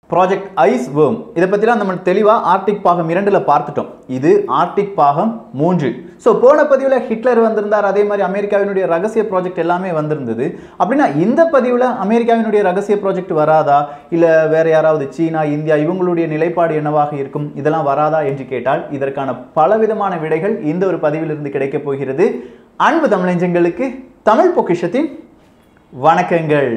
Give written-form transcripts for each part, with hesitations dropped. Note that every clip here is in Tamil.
ப்ராஜெக்ட் ஐஸ் வேர்ம் இதை பற்றிலாம் நம்ம தெளிவாக ஆர்டிக் பாகம் 2ல் பார்த்துட்டோம். இது ஆர்டிக் பாகம் 3. ஸோ போன பதிவில் ஹிட்லர் வந்திருந்தார், அதே மாதிரி அமெரிக்காவினுடைய ரகசிய ப்ராஜெக்ட் எல்லாமே வந்திருந்தது. அப்படின்னா இந்த பதிவில் அமெரிக்காவினுடைய ரகசிய ப்ராஜெக்ட் வராதா, இல்லை வேற யாராவது சீனா, இந்தியா இவங்களுடைய நிலைப்பாடு என்னவாக இருக்கும், இதெல்லாம் வராதா என்று கேட்டால் இதற்கான பலவிதமான விடைகள் இந்த ஒரு பதிவிலிருந்து கிடைக்கப் போகிறது. அன்பு தமிழஞ்சங்களுக்கு தமிழ் பொக்கிஷத்தின் வணக்கங்கள்.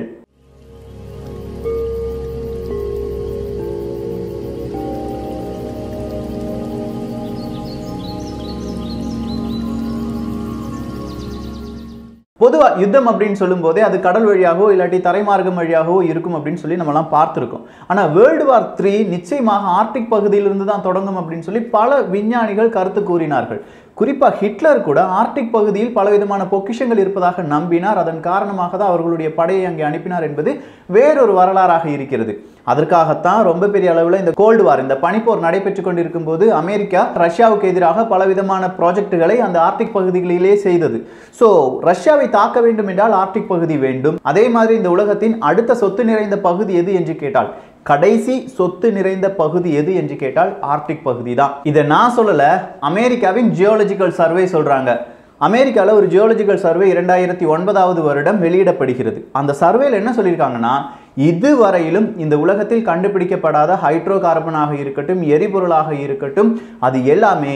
பொதுவாக யுத்தம் அப்படின்னு சொல்லும் போதே அது கடல் வழியாகவோ இல்லாட்டி தரைமார்க்கம் வழியாகவோ இருக்கும் அப்படின்னு சொல்லி நம்மலாம் பார்த்துருக்கோம். ஆனால் வேர்ல்டு வார் 3 நிச்சயமாக ஆர்டிக் பகுதியிலிருந்து தான் தொடங்கும் அப்படின்னு சொல்லி பல விஞ்ஞானிகள் கருத்து கூறினார்கள். குறிப்பாக ஹிட்லர் கூட ஆர்டிக் பகுதியில் பலவிதமான பொக்கிஷங்கள் இருப்பதாக நம்பினார். அதன் காரணமாக தான் அவர்களுடைய படையை அங்கே அனுப்பினார் என்பது வேறொரு வரலாறாக இருக்கிறது. அதற்காகத்தான் ரொம்ப பெரிய அளவில் இந்த கோல்டு வார், இந்த பனிப்போர் நடைபெற்று கொண்டிருக்கும் போது அமெரிக்கா ரஷ்யாவுக்கு எதிராக பலவிதமான ப்ராஜெக்டுகளை அந்த ஆர்டிக் பகுதிகளிலே செய்தது. ஸோ ரஷ்யாவை தாக்க வேண்டும் என்றால் ஆர்டிக் பகுதி வேண்டும். அதே மாதிரி இந்த உலகத்தின் அடுத்த சொத்து நிறைந்த பகுதி எது என்று கேட்டால், கடைசி சொத்து நிறைந்த பகுதி எது என்று கேட்டால் ஆர்டிக் பகுதி தான். இதை நான் சொல்லல, அமெரிக்காவின் ஜியோலஜிக்கல் சர்வே சொல்றாங்க. அமெரிக்காவில் ஒரு ஜியோலஜிக்கல் சர்வே 2009 வருடம் வெளியிடப்படுகிறது. அந்த சர்வேல என்ன சொல்லியிருக்காங்கன்னா, இதுவரையிலும் இந்த உலகத்தில் கண்டுபிடிக்கப்படாத ஹைட்ரோ கார்பனாக இருக்கட்டும், எரிபொருளாக இருக்கட்டும், அது எல்லாமே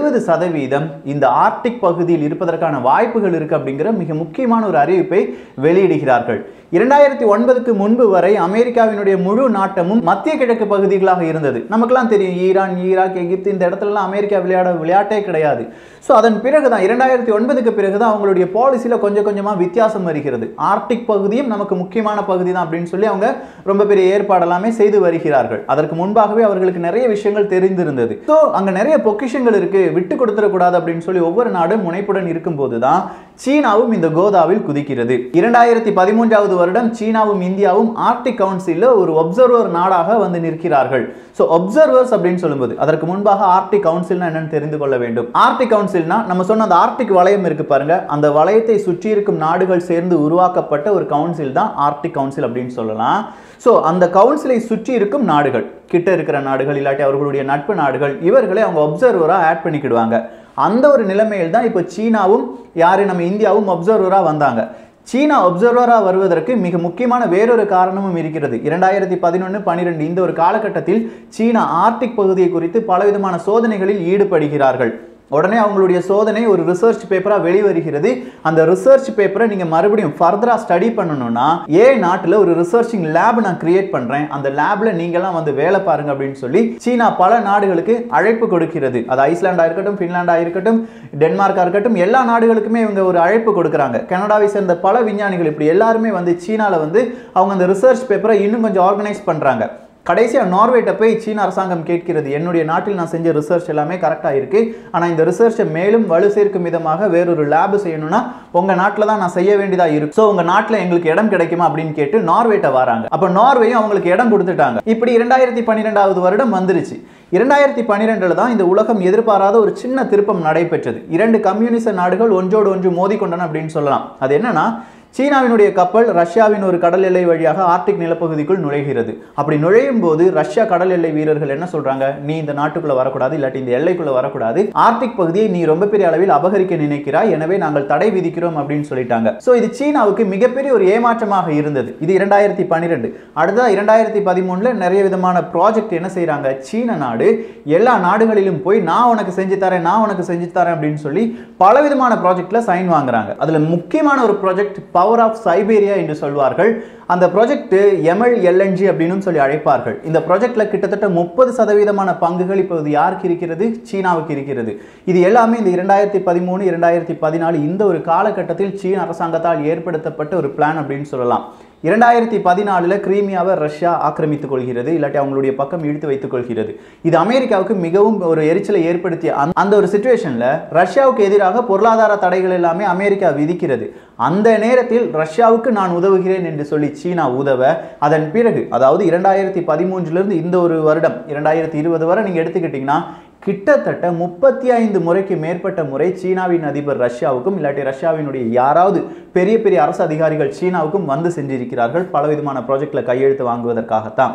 70% இந்த ஆர்டிக் பகுதியில் இருப்பதற்கான வாய்ப்புகள் இருக்கு அப்படிங்கிற மிக முக்கியமான ஒரு அறிவிப்பை வெளியிடுகிறார்கள். 2009க்கு முன்பு வரை அமெரிக்காவினுடைய முழு நாட்டமும் மத்திய கிழக்கு பகுதிகளாக இருந்தது. நமக்கெல்லாம் தெரியும், ஈரான், ஈராக், எகிப்து இந்த இடத்துலலாம் அமெரிக்கா விளையாட்டே கிடையாது. ஸோ அதன் பிறகுதான் 2009க்கு பிறகுதான் அவங்களுடைய பாலிசியில கொஞ்சம் கொஞ்சமா வித்தியாசம் வருகிறது. ஆர்டிக் பகுதியும் நமக்கு முக்கியமான பகுதி தான் அப்படின்னு சொல்லி அவங்க ரொம்ப பெரிய ஏற்பாடெல்லாமே செய்து வருகிறார்கள். அதற்கு முன்பாகவே அவர்களுக்கு நிறைய விஷயங்கள் தெரிந்திருந்தது. ஸோ அங்க நிறைய பொக்கிஷங்கள் இருக்கு, விட்டு கொடுத்துடக்கூடாது அப்படின்னு சொல்லி ஒவ்வொரு நாடும் முனைப்புடன் இருக்கும் போதுதான் சீனாவும் இந்த கோதாவில் குதிக்கிறது. 2013வது வருடம் சீனாவும் இந்தியாவும் ஆர்டிக் கவுன்சிலில் ஒரு ஒப்சர்வர் நாடாக வந்து நிற்கிறார்கள். ஸோ ஒப்சர்வர்ஸ் அப்படின்னு சொல்லும்போது அதற்கு முன்பாக ஆர்டிக் கவுன்சில்னா என்னன்னு தெரிந்து கொள்ள வேண்டும். ஆர்டிக் கவுன்சில்னா நம்ம சொன்ன அந்த ஆர்டிக் வளையம் இருக்கு பாருங்க, அந்த வளையத்தை சுற்றி இருக்கும் நாடுகள் சேர்ந்து உருவாக்கப்பட்ட ஒரு கவுன்சில் தான் ஆர்டிக் கவுன்சில் அப்படின்னு சொல்லலாம். ஸோ அந்த கவுன்சிலை சுற்றி இருக்கும் நாடுகள், கிட்ட இருக்கிற நாடுகள் இல்லாட்டி அவர்களுடைய நட்பு நாடுகள், இவர்களை அவங்க ஒப்சர்வராக ஆட் பண்ணிக்கிடுவாங்க. அந்த ஒரு நிலைமையில் தான் இப்போ சீனாவும் நம்ம இந்தியாவும் ஒப்சர்வராக வந்தாங்க. சீனா ஒப்சர்வராக வருவதற்கு மிக முக்கியமான வேறொரு காரணமும் இருக்கிறது. 2011-12 இந்த ஒரு காலகட்டத்தில் சீனா ஆர்டிக் பகுதியை குறித்து பலவிதமான சோதனைகளில் ஈடுபடுகிறார்கள். உடனே அவங்களுடைய சோதனை ஒரு ரிசர்ச் பேப்பராக வெளிவருகிறது. அந்த ரிசர்ச் பேப்பரை நீங்க மறுபடியும் ஃபர்தரா ஸ்டடி பண்ணணும்னா நாட்டில் ஒரு ரிசர்ச்சிங் லேப் நான் கிரியேட் பண்றேன், அந்த லேப்ல நீங்கெல்லாம் வந்து வேலை பாருங்க அப்படின்னு சொல்லி சீனா பல நாடுகளுக்கு அழைப்பு கொடுக்கிறது. அது ஐஸ்லாண்டா இருக்கட்டும், பின்லாண்டா இருக்கட்டும், டென்மார்க்கா இருக்கட்டும், எல்லா நாடுகளுக்குமே இவங்க ஒரு அழைப்பு கொடுக்குறாங்க. கனடாவை சேர்ந்த பல விஞ்ஞானிகள் இப்படி எல்லாருமே வந்து சீனால வந்து அவங்க அந்த ரிசர்ச் பேப்பரை இன்னும் கொஞ்சம் ஆர்கனைஸ் பண்றாங்க. கடைசியாக நார்வேட்ட போய் சீன அரசாங்கம் கேட்கிறது, என்னுடைய நாட்டில் நான் செஞ்ச ரிசர்ச் எல்லாமே கரெக்டாக இருக்கு, ஆனால் இந்த ரிசர்ச்சை மேலும் வலு சேர்க்கும் விதமாக வேறொரு லேப் செய்யணும்னா உங்க நாட்டில் தான் நான் செய்ய வேண்டியதாக இருக்கு. ஸோ உங்க நாட்டில் எங்களுக்கு இடம் கிடைக்குமா அப்படின்னு கேட்டு நார்வேட்ட வராங்க. அப்போ நார்வேயும் அவங்களுக்கு இடம் கொடுத்துட்டாங்க. இப்படி 2012வது வருடம் வந்துருச்சு. 2012 தான் இந்த உலகம் எதிர்பாராத ஒரு சின்ன திருப்பம் நடைபெற்றது. 2 கம்யூனிச நாடுகள் ஒன்றோடு ஒன்று மோதிக்கொண்டன அப்படின்னு சொல்லலாம். அது என்னன்னா, சீனாவினுடைய கப்பல் ரஷ்யாவின் ஒரு கடல் எல்லை வழியாக ஆர்டிக் நிலப்பகுதிக்குள் நுழைகிறது. அப்படி நுழையும் போது ரஷ்யா கடல் எல்லை வீரர்கள் என்ன சொல்றாங்க, நீ இந்த நாட்டுக்குள்ள வரக்கூடாது, இல்லாட்டி இந்த எல்லைக்குள்ள வரக்கூடாது, ஆர்டிக் பகுதியை நீ ரொம்ப பெரிய அளவில் அபகரிக்க நினைக்கிறாய், எனவே நாங்கள் தடை விதிக்கிறோம் அப்படின்னு சொல்லிட்டாங்க. சோ இது சீனாவுக்கு மிகப்பெரிய ஒரு ஏமாற்றமாக இருந்தது. இது 2012. அடுத்ததா 2013ல நிறைய விதமான ப்ராஜெக்ட் என்ன செய்யறாங்க, சீன நாடு எல்லா நாடுகளிலும் போய் நான் உனக்கு செஞ்சு தரேன் அப்படின்னு சொல்லி பலவிதமான ப்ராஜெக்ட்ல சைன் வாங்குறாங்க. அதுல முக்கியமான ஒரு ப்ராஜெக்ட் பவர் ஆஃப் சைபீரியா என்று சொல்வார்கள். அந்த ப்ராஜெக்ட் MLLNG அப்படின்னு சொல்லி அழைப்பார்கள். இந்த ப்ராஜெக்ட்ல கிட்டத்தட்ட 30% பங்குகள் இப்போது யாருக்கு இருக்கிறது, சீனாவுக்கு இருக்கிறது. இது எல்லாமே இந்த 2013-2014 இந்த ஒரு காலகட்டத்தில் சீன அரசாங்கத்தால் ஏற்படுத்தப்பட்ட ஒரு பிளான் அப்படின்னு சொல்லலாம். 2014 கிரீமியாவை ரஷ்யா ஆக்கிரமித்துக் கொள்கிறது, இல்லாட்டி அவங்களுடைய பக்கம் இழுத்து வைத்துக் கொள்கிறது. இது அமெரிக்காவுக்கு மிகவும் ஒரு எரிச்சலை ஏற்படுத்திய அந்த ஒரு சிச்சுவேஷன்ல ரஷ்யாவுக்கு எதிராக பொருளாதார தடைகள் எல்லாமே அமெரிக்கா விதிக்கிறது. அந்த நேரத்தில் ரஷ்யாவுக்கு நான் உதவுகிறேன் என்று சொல்லி சீனா உதவ, அதன் பிறகு அதாவது 2013 இந்த ஒரு வருடம் 2020 வரை நீங்க எடுத்துக்கிட்டீங்கன்னா கிட்டத்தட்ட 35 முறைக்கு மேற்பட்ட முறை சீனாவின் அதிபர் ரஷ்யாவுக்கும் இல்லாட்டி ரஷ்யாவினுடைய யாராவது பெரிய பெரிய அரசு அதிகாரிகள் சீனாவுக்கும் வந்து சென்றிருக்கிறார்கள் பலவிதமான ப்ராஜெக்ட்ல கையெழுத்து வாங்குவதற்காகத்தான்.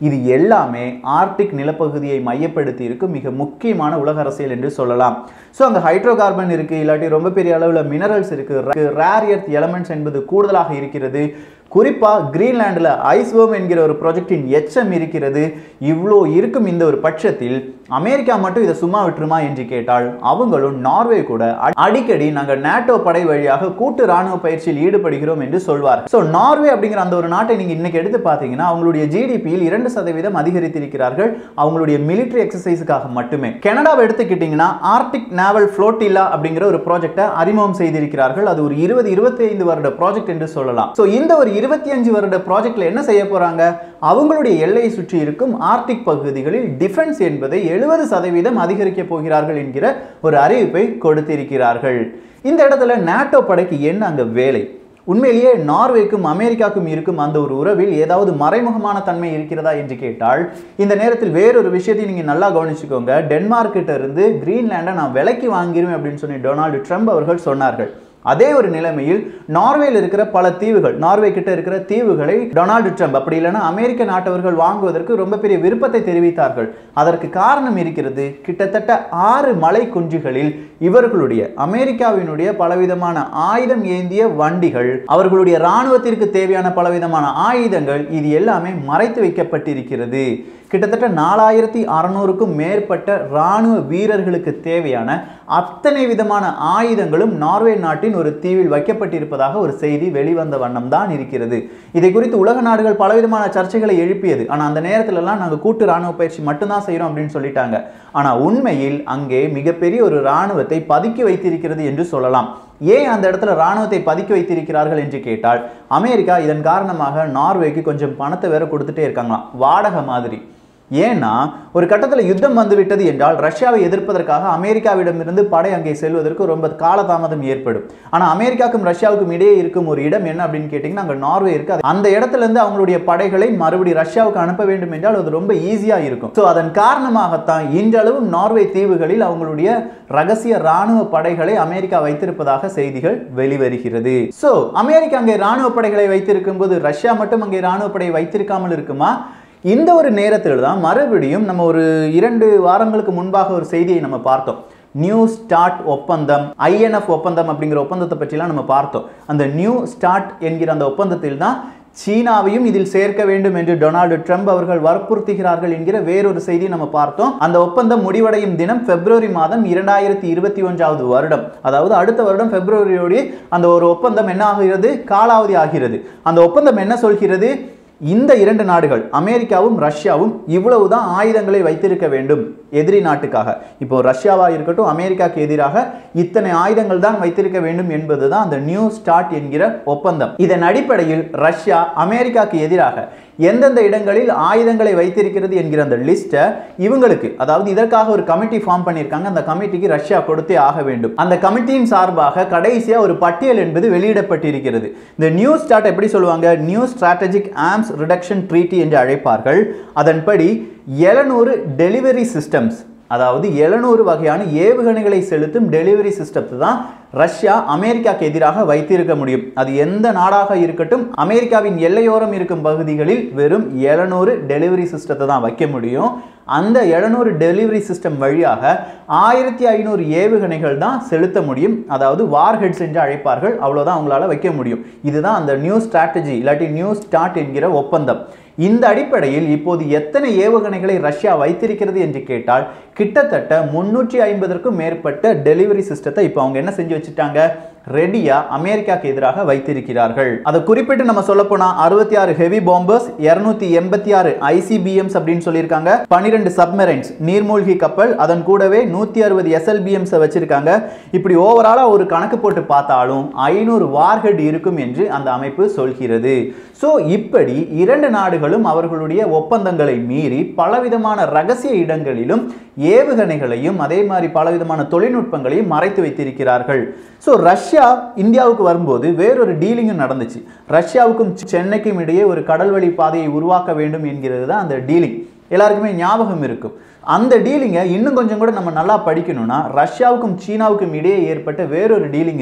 இது எல்லாமே ஆர்டிக் நிலப்பகுதியை மையப்படுத்தி இருக்கும் மிக முக்கியமான உலக அரசியல் என்று சொல்லலாம். ஸோ அங்கே ஹைட்ரோ கார்பன் இருக்கு, இல்லாட்டி ரொம்ப பெரிய அளவில் மினரல்ஸ் இருக்கு, ரேர் எர்த் எலமெண்ட்ஸ் என்பது கூடுதலாக இருக்கிறது. குறிப்பாக கிரீன்லாண்டில் ஐஸ்வர்ம் என்கிற ஒரு ப்ராஜெக்டின் எச்சம் இருக்கிறது. இவ்வளோ இருக்கும் இந்த ஒரு பட்சத்தில் அமெரிக்கா மட்டும் இதை சும்மா விட்டுருமா என்று கேட்டால் அவங்களும் நார்வே கூட அடிக்கடி நாங்கள் நேட்டோ படை வழியாக கூட்டு ராணுவ பயிற்சியில் ஈடுபடுகிறோம் என்று சொல்வார். ஸோ நார்வே அப்படிங்கிற அந்த ஒரு நாட்டை நீங்கள் இன்னைக்கு எடுத்து பார்த்தீங்கன்னா அவங்களுடைய ஜிடிபியில் 2% அதிகரித்திருக்கிறார்கள் அவங்களுடைய மிலிட்டரி எக்ஸசைஸுக்காக மட்டுமே. கனடாவை எடுத்துக்கிட்டீங்கன்னா ஆர்டிக் நேவல் ஃப்ளோட்டில்லா அப்படிங்கிற ஒரு ப்ராஜெக்டை அறிமுகம் செய்திருக்கிறார்கள். அது ஒரு 20-25 வருட ப்ராஜெக்ட் என்று சொல்லலாம். ஸோ இந்த ஒரு 25 வருட ப்ராஜெக்ட்ல என்ன செய்ய போறாங்க? அவங்களுடைய எல்லையை சுற்றி இருக்கும் ஆர்டிக் பகுதிகளில் டிஃபென்ஸ் என்பதை 70% அதிகரிக்க போகிறார்கள் என்கிற ஒரு அறிவிப்பை கொடுத்திருக்கிறார்கள். இந்த இடத்துல நேட்டோ படைக்கு என்ன அங்க வேலை? உண்மையிலேயே நார்வேக்கும் அமெரிக்காவுக்கும் இருக்கும் அந்த ஒரு உறவில் ஏதாவது மறைமுகமான தன்மை இருக்கிறதா என்று கேட்டால் இந்த நேரத்தில் வேறொரு விஷயத்தை நீங்க நல்லா கவனிச்சுக்கோங்க. டென்மார்க் கிட்ட இருந்து கிரீன்லாண்டை நான் விலைக்கு வாங்கிடுவேன் அப்படின்னு சொல்லி டொனால்டு ட்ரம்ப் அவர்கள் சொன்னார்கள். அதே ஒரு நிலைமையில் நார்வேல இருக்கிற பல தீவுகள், நார்வே கிட்ட இருக்கிற தீவுகளை டொனால்டு ட்ரம்ப் அப்படி இல்லைன்னா அமெரிக்க நாட்டவர்கள் வாங்குவதற்கு ரொம்ப பெரிய விருப்பத்தை தெரிவித்தார்கள். அதற்கு காரணம் இருக்கிறது. கிட்டத்தட்ட 6 மலை குன்றுகளில் இவர்களுடைய அமெரிக்காவினுடைய பலவிதமான ஆயுதம் ஏந்திய வண்டிகள், அவர்களுடைய இராணுவத்திற்கு தேவையான பலவிதமான ஆயுதங்கள், இது எல்லாமே மறைத்து வைக்கப்பட்டிருக்கிறது. கிட்டத்தட்ட 4600க்கும் மேற்பட்ட இராணுவ வீரர்களுக்கு தேவையான அத்தனை விதமான ஆயுதங்களும் நார்வே நாட்டின் ஒரு தீவில் வைக்கப்பட்டிருப்பதாக ஒரு செய்தி வெளிவந்த வண்ணம் தான் இருக்கிறது. இதை குறித்து உலக நாடுகள் பலவிதமான சர்ச்சைகளை எழுப்பியது. ஆனால் அந்த நேரத்துல எல்லாம் நாங்கள் கூட்டு ராணுவ பயிற்சி மட்டும்தான் செய்யறோம் அப்படின்னு சொல்லிட்டாங்க. ஆனால் உண்மையில் அங்கே மிகப்பெரிய ஒரு இராணுவத்தை பதுக்கி வைத்திருக்கிறது என்று சொல்லலாம். ஏன் அந்த இடத்துல இராணுவத்தை பதுக்கி வைத்திருக்கிறார்கள் என்று கேட்டால் அமெரிக்கா இதன் காரணமாக நார்வேக்கு கொஞ்சம் பணத்தை வேற கொடுத்துட்டே இருக்காங்களாம், வாடகை மாதிரி. ஏன்னா ஒரு கட்டத்தில் யுத்தம் வந்துவிட்டது என்றால் ரஷ்யாவை எதிர்ப்பதற்காக அமெரிக்காவிடமிருந்து படை அங்கே செல்வதற்கு ரொம்ப காலதாமதம் ஏற்படும். ஆனால் அமெரிக்காவுக்கும் ரஷ்யாவுக்கும் இடையே இருக்கும் ஒரு இடம் என்ன அப்படின்னு கேட்டிங்கன்னா அங்கே நார்வே இருக்கு. அந்த இடத்துல இருந்து அவங்களுடைய படைகளை மறுபடியும் ரஷ்யாவுக்கு அனுப்ப வேண்டும் என்றால் அது ரொம்ப ஈஸியா இருக்கும். ஸோ அதன் காரணமாகத்தான் இன்றளவும் நார்வே தீவுகளில் அவங்களுடைய ரகசிய ராணுவ படைகளை அமெரிக்கா வைத்திருப்பதாக செய்திகள் வெளிவருகிறது. ஸோ அமெரிக்கா அங்கே ராணுவ படைகளை வைத்திருக்கும் போது ரஷ்யா மட்டும் அங்கே ராணுவ படையை வைத்திருக்காமல் இருக்குமா? இந்த ஒரு நேரத்தில் தான் மறுபடியும் நம்ம ஒரு 2 வாரங்களுக்கு முன்பாக ஒரு செய்தியை நம்ம பார்த்தோம். நியூ ஸ்டார்ட் ஒப்பந்தம், INF ஒப்பந்தம் அப்படிங்கிற ஒப்பந்தத்தை பற்றிலாம் நம்ம பார்த்தோம். அந்த நியூ ஸ்டார்ட் என்கிற அந்த ஒப்பந்தத்தில் தான் சீனாவையும் இதில் சேர்க்க வேண்டும் என்று டொனால்டு ட்ரம்ப் அவர்கள் வற்புறுத்துகிறார்கள் என்கிற வேறொரு செய்தி நம்ம பார்த்தோம். அந்த ஒப்பந்தம் முடிவடையும் தினம் பிப்ரவரி மாதம் 2021 வருடம், அதாவது அடுத்த வருடம் பிப்ரவரியோடு அந்த ஒரு ஒப்பந்தம் என்ன ஆகிறது? காலாவதி ஆகிறது. அந்த ஒப்பந்தம் என்ன சொல்கிறது? இந்த 2 நாடுகள் அமெரிக்காவும் ரஷ்யாவும் இவ்வளவுதான் ஆயுதங்களை வைத்திருக்க வேண்டும் எதிரி நாட்டுக்காக. இப்போ ரஷ்யாவா இருக்கட்டும், அமெரிக்காவுக்கு எதிராக இத்தனை ஆயுதங்கள் தான் வைத்திருக்க வேண்டும் என்பதுதான் அந்த நியூ ஸ்டார்ட் என்கிற ஒப்பந்தம். இதன் அடிப்படையில் ரஷ்யா அமெரிக்காவுக்கு எதிராக எந்தெந்த இடங்களில் ஆயுதங்களை வைத்திருக்கிறது என்கிற அந்த லிஸ்ட்டை இவங்களுக்கு, அதாவது இதற்காக ஒரு கமிட்டி ஃபார்ம் பண்ணியிருக்காங்க. அந்த கமிட்டிக்கு ரஷ்யா கொடுத்தே ஆக வேண்டும். அந்த கமிட்டியின் சார்பாக கடைசியா ஒரு பட்டியல் என்பது வெளியிடப்பட்டிருக்கிறது. இந்த நியூ ஸ்டார்ட் எப்படி சொல்லுவாங்க? New strategic arms reduction treaty என்று அழைப்பார்கள். அதன்படி 700 டெலிவரி சிஸ்டம்ஸ், அதாவது 700 வகையான ஏவுகணைகளை செலுத்தும் டெலிவரி சிஸ்டத்தை தான் ரஷ்யா அமெரிக்காவுக்கு எதிராக வைத்திருக்க முடியும். அது எந்த நாடாக இருக்கட்டும், அமெரிக்காவின் எல்லையோரம் இருக்கும் பகுதிகளில் வெறும் 700 டெலிவரி சிஸ்டத்தை தான் வைக்க முடியும். அந்த 700 டெலிவரி சிஸ்டம் வழியாக 1500 ஏவுகணைகள் தான் செலுத்த முடியும். அதாவது வார்ஹெட்ஸ் என்று அழைப்பார்கள். அவ்வளோதான் அவங்களால வைக்க முடியும். இதுதான் அந்த நியூ ஸ்ட்ராட்டஜி இல்லாட்டி நியூ ஸ்டார்ட் என்கிற ஒப்பந்தம். இந்த அடிப்படையில் இப்போது எத்தனை ஏவுகணைகளை ரஷ்யா வைத்திருக்கிறது என்று கேட்டால் கிட்டத்தட்ட 350க்கும் மேற்பட்ட டெலிவரி சிஸ்டத்தை இப்போ அவங்க என்ன செஞ்சு வச்சுட்டாங்க? ரெடியா அமெரிக்காவுக்கு எதிராக வைத்திருக்கிறார்கள். அதை குறிப்பிட்டு நம்ம சொல்ல போனா 66 ஹெவி பாம்பர்ஸ், 286 ICBMs அப்படின்னு சொல்லியிருக்காங்க, 12 சப்மரைன்ஸ் நீர்மூழ்கி கப்பல், அதன் கூடவே 160 SLBMs வச்சிருக்காங்க. இப்படி ஓவராலா ஒரு கணக்கு போட்டு பார்த்தாலும் 500 வார்ஹெட் இருக்கும் என்று அந்த அமைப்பு சொல்கிறது. ஸோ இப்படி 2 நாடுகளும் அவர்களுடைய ஒப்பந்தங்களை மீறி பலவிதமான ரகசிய இடங்களிலும் ஏவுகணைகளையும் அதே மாதிரி பலவிதமான தொழில்நுட்பங்களையும் மறைத்து வைத்திருக்கிறார்கள். ஸோ ரஷ்யா இந்தியாவுக்கு வரும்போது வேறொரு டீலிங்கும் நடந்துச்சு. ரஷ்யாவுக்கும் சென்னைக்கும் இடையே ஒரு கடல்வழி பாதையை உருவாக்க வேண்டும் என்கிறது தான் அந்த டீலிங். எல்லாருக்குமே ஞாபகம் இருக்கும். அந்த டீலிங்கை இன்னும் கொஞ்சம் கூட நம்ம நல்லா படிக்கணும்னா ரஷ்யாவுக்கும் சீனாவுக்கும் இடையே ஏற்பட்ட வேறொரு டீலிங் இருக்கு.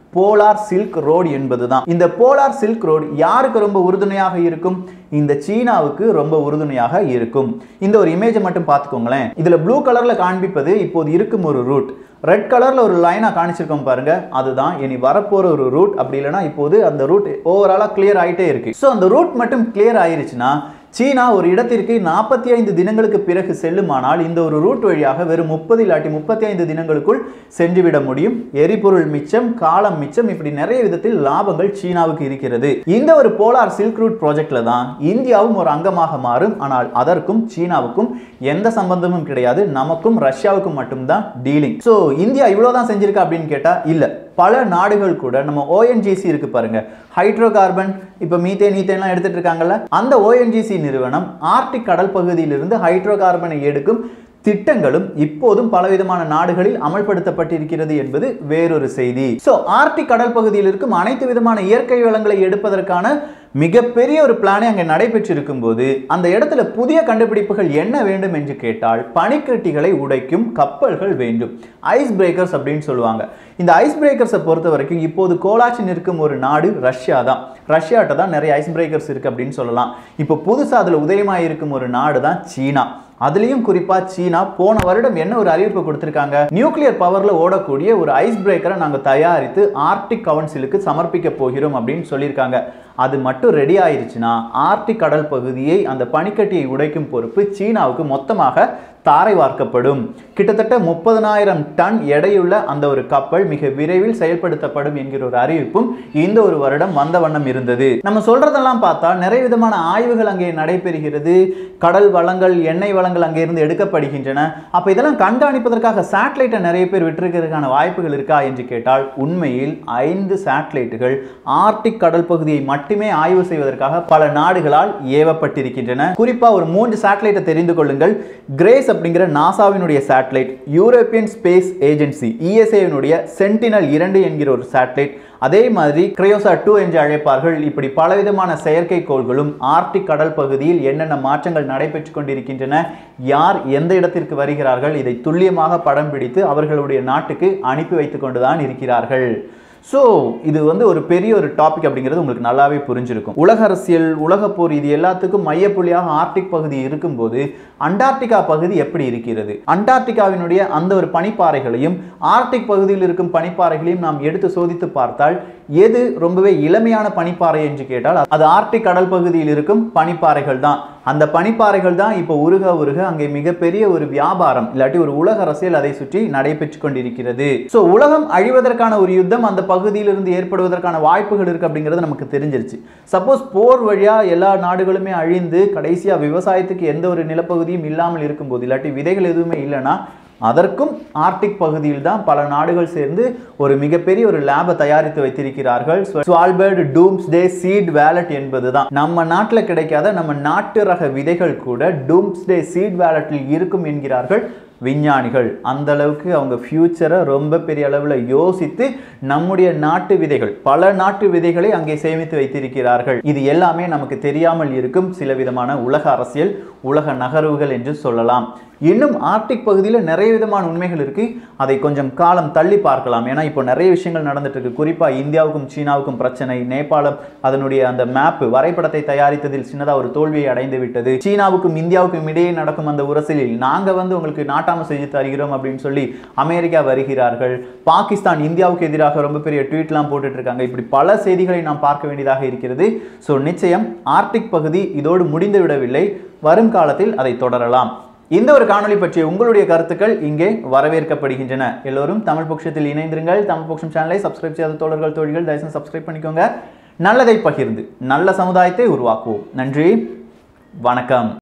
போலார் சில்க் ரோடு என்பதுதான். இந்த போலார் சில்க் ரோடு யாருக்கு ரொம்ப உறுதுணையாக இருக்கும்? இந்த சீனாவுக்கு ரொம்ப உறுதுணையாக இருக்கும். இந்த ஒரு இமேஜை மட்டும் பார்த்துக்கோங்களேன். இதுல ப்ளூ கலர்ல காண்பிப்பது இப்போது இருக்கும் ஒரு ரூட், ரெட் கலர்ல ஒரு லைனா காணிச்சிருக்கோம் பாருங்க, அதுதான் இனி வரப்போற ஒரு ரூட். அப்படி இல்லைன்னா இப்போது அந்த ரூட் ஓவராலா கிளியர் ஆயிட்டே இருக்கு. ஸோ அந்த ரூட் மட்டும் கிளியர் ஆயிருச்சுன்னா சீனா ஒரு இடத்திற்கு 45 தினங்களுக்கு பிறகு செல்லுமானால் இந்த ஒரு ரூட் வழியாக வெறும் 30 இல்லாட்டி 35 தினங்களுக்குள் சென்றுவிட முடியும். எரிபொருள் மிச்சம், காலம் மிச்சம், இப்படி நிறைய விதத்தில் லாபங்கள் சீனாவுக்கு இருக்கிறது. இந்த ஒரு போலார் சில்க் ரூட் ப்ராஜெக்ட்ல தான் இந்தியாவும் ஒரு அங்கமாக மாறும். ஆனால் அதற்கும் சீனாவுக்கும் எந்த சம்பந்தமும் கிடையாது. நமக்கும் ரஷ்யாவுக்கும் மட்டும்தான் டீலிங். ஸோ இந்தியா இவ்வளவுதான் செஞ்சிருக்கா அப்படின்னு கேட்டா இல்ல. பல நாடுகள் கூட நம்ம ONGC இருக்கு பாருங்க, ஹைட்ரோ கார்பன், இப்ப மீத்தேன் ஈத்தேன்லாம் எடுத்துட்டு இருக்காங்கல்ல, அந்த ONGC நிறுவனம் ஆர்டிக் கடல் பகுதியிலிருந்து ஹைட்ரோ கார்பனை எடுக்கும் திட்டங்களும் இப்போதும் பலவிதமான நாடுகளில் அமல்படுத்தப்பட்டிருக்கிறது என்பது வேறொரு செய்தி. சோ ஆர்டிக் கடல் பகுதியில் இருக்கும் அனைத்து விதமான இயற்கை வளங்களை எடுப்பதற்கான மிகப்பெரிய ஒரு பிளானே அங்கே நடைபெற்றிருக்கும் போது அந்த இடத்துல புதிய கண்டுபிடிப்புகள் என்ன வேண்டும் என்று கேட்டால் பனிக்கட்டிகளை உடைக்கும் கப்பல்கள் வேண்டும். ஐஸ் பிரேக்கர்ஸ் அப்படின்னு சொல்லுவாங்க. இந்த ஐஸ் பிரேக்கர்ஸை பொறுத்த வரைக்கும் இப்போது கோலாச்சி நிற்கும் ஒரு நாடு ரஷ்யா தான். ரஷ்யாட்ட தான் நிறைய ஐஸ் பிரேக்கர்ஸ் இருக்கு அப்படின்னு சொல்லலாம். இப்போ புதுசா அதுல உதயமாக இருக்கும் ஒரு நாடு தான் சீனா. அதுலயும் குறிப்பா சீனா போன வருடம் என்ன ஒரு அறிவிப்பு கொடுத்திருக்காங்க, நியூக்ளியர் பவர்ல ஓடக்கூடிய ஒரு ஐஸ் பிரேக்கரை நாங்க தயாரித்து ஆர்டிக் கவுன்சிலுக்கு சமர்ப்பிக்க போகிறோம் அப்படின்னு சொல்லியிருக்காங்க. அது மட்டும் ரெடி ஆயிருச்சுன்னா ஆர்டிக் கடல் பகுதியை, அந்த பனிக்கட்டியை உடைக்கும் பொறுப்பு சீனாவுக்கு மொத்தமாக தாரை வார்க்கப்படும். கிட்டத்தட்ட 30,000 டன் எடையுள்ள அந்த ஒரு கப்பல் மிக விரைவில் செயல்படுத்தப்படும் என்கிற ஒரு அறிவிப்பும் இந்த ஒரு வருடம் வந்த வண்ணம் இருந்தது. நம்ம சொல்றதெல்லாம் பார்த்தா நிறைய விதமான ஆய்வுகள் அங்கே நடைபெறுகிறது. கடல் வளங்கள், எண்ணெய் வளங்கள் அங்கே இருந்து எடுக்கப்படுகின்றன. அப்ப இதெல்லாம் கண்காணிப்பதற்காக சேட்டலைட்டை நிறைய பேர் விட்டிருக்கிறதுக்கான வாய்ப்புகள் இருக்கா என்று கேட்டால் உண்மையில் 5 சேட்டலைட்டுகள் ஆர்டிக் கடல் பகுதியை மட்டுமே ஆய்வு செய்வதற்காக பல நாடுகளால் ஏவப்பட்டிருக்கின்றன. குறிப்பா ஒரு 3 சேட்டலைட்டை தெரிந்து கொள்ளுங்கள். கிரேஸ் அப்படிங்கிற நாசாவினுடைய சேட்டலைட், யூரோப்பியன் ஸ்பேஸ் ஏஜென்சி ESAவினுடைய சென்டினல் 2 என்கிற ஒரு சேட்டலைட், அதே மாதிரி கிரையோசா 2 என்று அழைப்பார்கள். இப்படி பலவிதமான செயற்கைக்கோள்களும் ஆர்டிக் கடல் பகுதியில் என்னென்ன மாற்றங்கள் நடைபெற்றுக் கொண்டிருக்கின்றன, யார் எந்த இடத்திற்கு வருகிறார்கள், இதை துல்லியமாக படம் பிடித்து அவர்களுடைய நாட்டுக்கு அனுப்பி வைத்துக் கொண்டுதான் இருக்கிறார்கள். ஸோ இது ஒரு பெரிய ஒரு டாபிக் அப்படிங்கிறது உங்களுக்கு நல்லாவே புரிஞ்சிருக்கும். உலக அரசியல், உலக போர், இது எல்லாத்துக்கும் மையப்புள்ளியாக ஆர்டிக் பகுதி இருக்கும்போது அண்டார்டிகா பகுதி எப்படி இருக்கிறது, அண்டார்டிகாவினுடைய அந்த ஒரு பனிப்பாறைகளையும் ஆர்டிக் பகுதியில் இருக்கும் பனிப்பாறைகளையும் நாம் எடுத்து சோதித்து பார்த்தால் எது ரொம்பவே இளமையான பனிப்பாறை என்று கேட்டால் அது ஆர்டிக் கடல் பகுதியில் இருக்கும் பனிப்பாறைகள் தான். அந்த பனிப்பாறைகள் தான் இப்போ உருக உருக அங்கே மிகப்பெரிய ஒரு வியாபாரம் இல்லாட்டி ஒரு உலக அரசியல் அதை சுற்றி நடைபெற்று கொண்டிருக்கிறது. ஸோ உலகம் அழிவதற்கான ஒரு யுத்தம் அந்த பகுதியிலிருந்து ஏற்படுவதற்கான வாய்ப்புகள் இருக்கு அப்படிங்கிறது நமக்கு தெரிஞ்சிருச்சு. சப்போஸ் போர் வழியா எல்லா நாடுகளுமே அழிந்து கடைசியா விவசாயத்துக்கு எந்த ஒரு நிலப்பகுதியும் இல்லாமல் இருக்கும்போது, இல்லாட்டி விதைகள் எதுவுமே இல்லைன்னா அதற்கும் ஆர்டிக் பகுதியில் தான் பல நாடுகள் சேர்ந்து ஒரு மிகப்பெரிய ஒரு லேபை தயாரித்து வைத்திருக்கிறார்கள். ஸ்வால்பர்ட் டூம்ஸ்டே சீட் வேலட் என்பதுதான். நம்ம நாட்டில் கிடைக்காத நம்ம நாட்டு ரக விதைகள் கூட டூம்ஸ்டே சீட் வேலட்டில் இருக்கும் என்கிறார்கள் விஞ்ஞானிகள். அந்த அளவுக்கு அவங்க ஃபியூச்சரை ரொம்ப பெரிய அளவில் யோசித்து நம்முடைய நாட்டு விதைகள், பல நாட்டு விதைகளை அங்கே சேமித்து வைத்திருக்கிறார்கள். இது எல்லாமே நமக்கு தெரியாமல் இருக்கும் சில விதமான உலக அரசியல், உலக நகர்வுகள் என்று சொல்லலாம். இன்னும் ஆர்டிக் பகுதியில் நிறைய விதமான உண்மைகள் இருக்கு. அதை கொஞ்சம் காலம் தள்ளி பார்க்கலாம். ஏன்னா இப்போ நிறைய விஷயங்கள் நடந்துட்டு இருக்கு. குறிப்பா இந்தியாவுக்கும் சீனாவுக்கும் பிரச்சனை, நேபாளம் அதனுடைய அந்த மேப் வரைபடத்தை தயாரித்ததில் சின்னதாக ஒரு தோல்வியை அடைந்து விட்டது. சீனாவுக்கும் இந்தியாவுக்கும் இடையே நடக்கும் அந்த உரசலில் நாங்க உங்களுக்கு நாட்டாம செஞ்சு தருகிறோம் அப்படின்னு சொல்லி அமெரிக்கா வருகிறார்கள். பாகிஸ்தான் இந்தியாவுக்கு எதிராக ரொம்ப பெரிய ட்வீட்லாம் போட்டுட்டு இருக்காங்க. இப்படி பல செய்திகளை நாம் பார்க்க வேண்டியதாக இருக்கிறது. ஸோ நிச்சயம் ஆர்டிக் பகுதி இதோடு முடிந்து விடவில்லை. வரும் காலத்தில் அதை தொடரலாம். இந்த ஒரு காணொளி பற்றிய உங்களுடைய கருத்துக்கள் இங்கே வரவேற்கப்படுகின்றன. எல்லோரும் தமிழ் பொக்கிஷத்தில் இணைந்திருங்கள். தமிழ் பொக்கிஷம் சேனலை சப்ஸ்கிரைப் செய்யாத தோழர்கள், தோழிகள் தயவுசெய்து சப்ஸ்கிரைப் பண்ணிக்கோங்க. நல்லதை பகிர்ந்து நல்ல சமுதாயத்தை உருவாக்குவோம். நன்றி, வணக்கம்.